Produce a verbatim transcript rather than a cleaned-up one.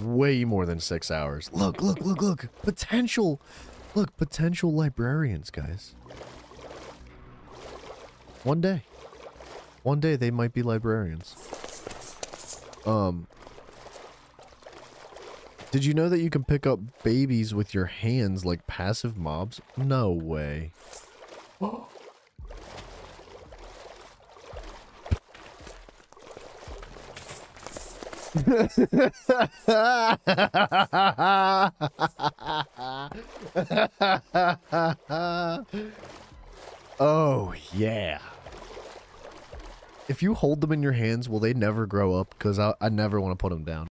way more than six hours. Look, look, look, look. Potential. Look, potential librarians, guys. One day. One day they might be librarians. Um... Did you know that you can pick up babies with your hands like passive mobs? No way. Oh, yeah. If you hold them in your hands, will they never grow up? Because I, I never want to put them down.